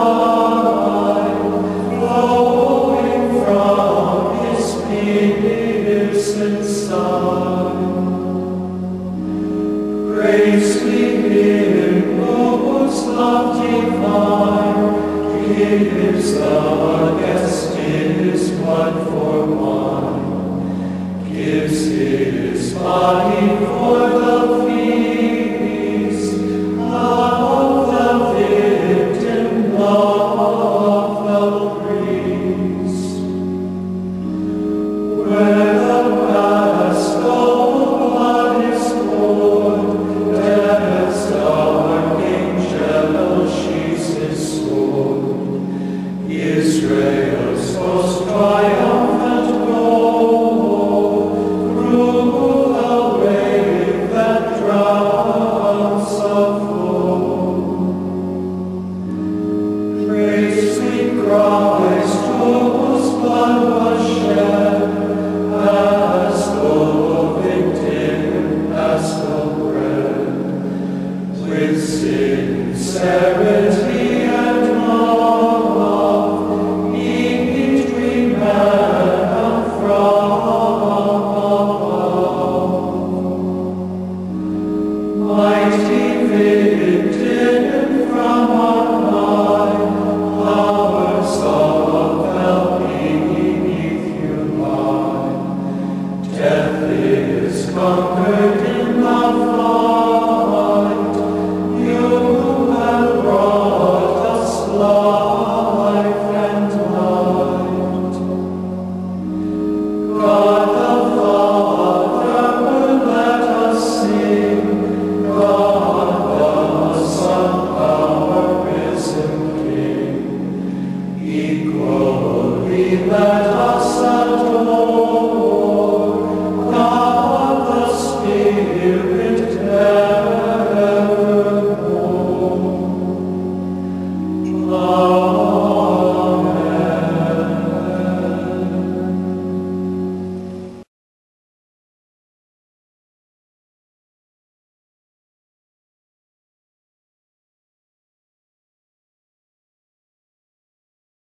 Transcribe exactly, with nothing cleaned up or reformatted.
Praise we Him, whose love divine gives the guest His blood for wine, gives His body for the feast of the victim of the priest. Where the paschal blood is poured, as archangel sheathes his sword, Israel's most triumphant goal, through the wave that drowns the foe. Praise we Christ, whose blood was shed, paschal victim, paschal bread, with sincerity and love, He between man and from above. Mighty victim from on high, powers of hell beneath you lie. Death is conquered in the fight. You have brought us life and light. God the Father, let us sing. God the Son, our risen King. Equally let us adore God the Spirit evermore. Love